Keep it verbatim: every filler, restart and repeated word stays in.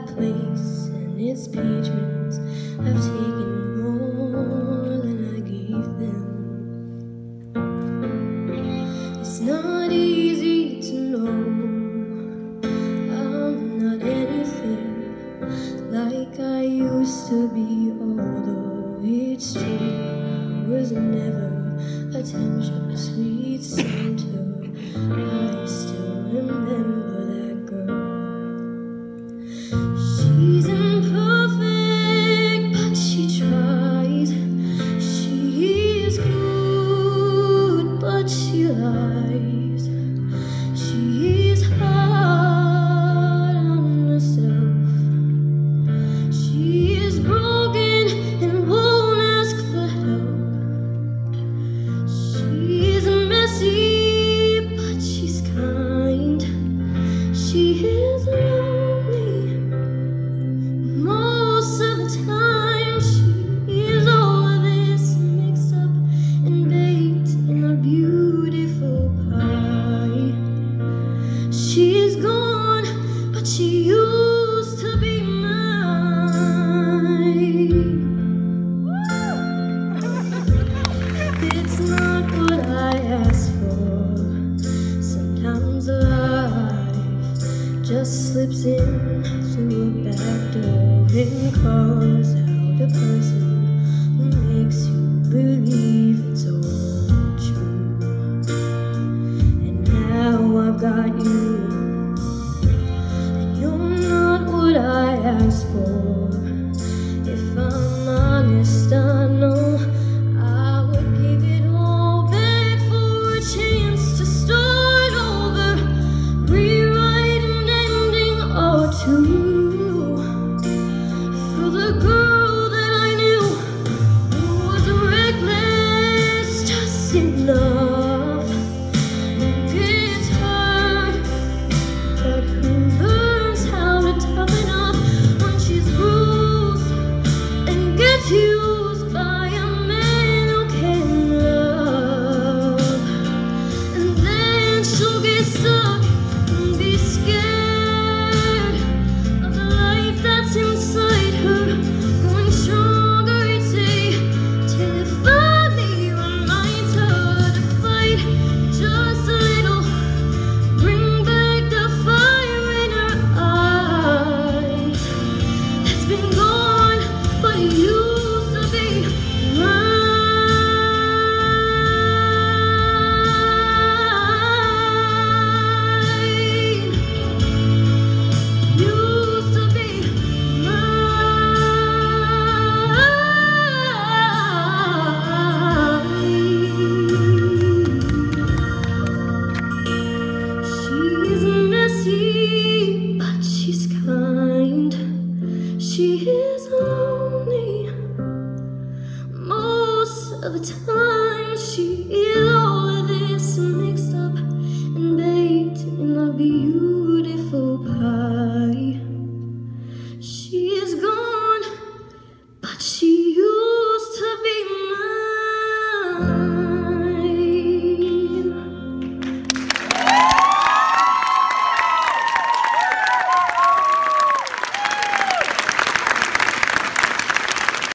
that place, and its patrons have taken more than I gave them. It's not easy to know I'm not anything like I used to be, although it's true I was never attention, sweet center. I still remember that girl. She's imperfect, but she tries. She is good, but she lies. She is hard on herself. She is broken and won't ask for help. She is messy, but she's kind. She is lonely most of the time. She is all of this mixed up and baked in a beautiful pie. She is gone, but she used to be mine. It's not what I asked for. Sometimes life just slips in through a back door and calls out a person who makes you believe it's all true. And now I've got you